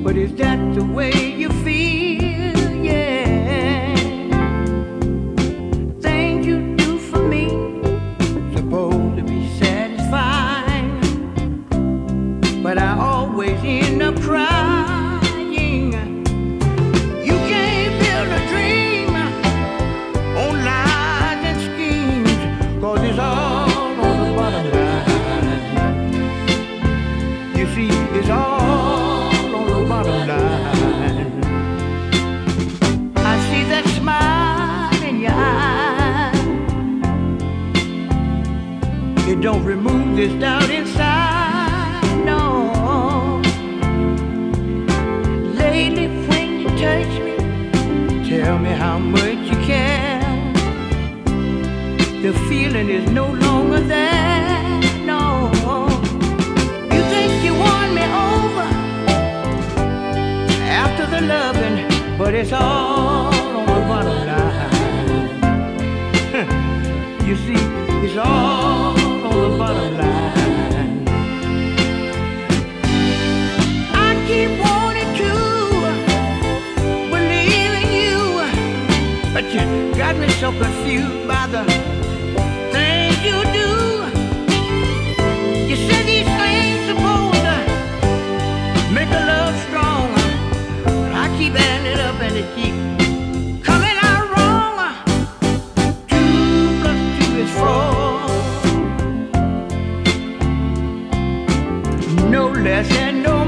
But is that the way you feel? Yeah. Things you do for me, supposed to be satisfying, but I always end up crying. You can't build a dream on lies and schemes, 'cause it's all on the bottom line. You see, it's all on the bottom line. I see that smile in your eye. It don't remove this doubt inside, no. Lately when you touch me, tell me how much you care. The feeling is no longer there, no. You think you won me over after the loving, but it's all on the bottom line. You see, it's all on the bottom line. I keep wanting to believe in you, but you got me so confused by the things you do. You said these things supposed to make a love strong. I keep adding it up and it keeps coming out wrong. 2 plus 2 is 4. No less and no